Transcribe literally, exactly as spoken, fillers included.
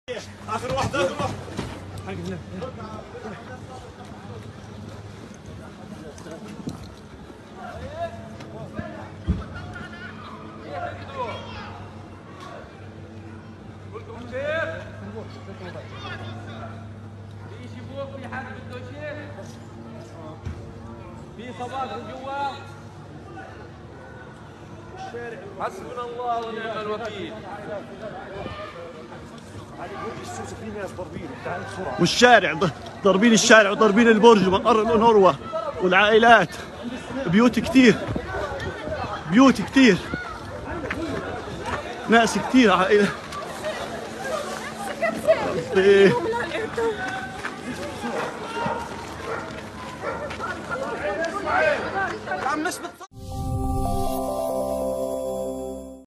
اخر واحد اخر واحد كلكم بخير؟ في شي فوق، في حد بده شيء؟ في صباح جوا؟ حسبنا الله ونعم الوكيل. والشارع ضاربين الشارع وضاربين البرج ومقر الأنوروا والعائلات. بيوت كتير، بيوت كتير، ناس كتير، عائلة. عم نشبط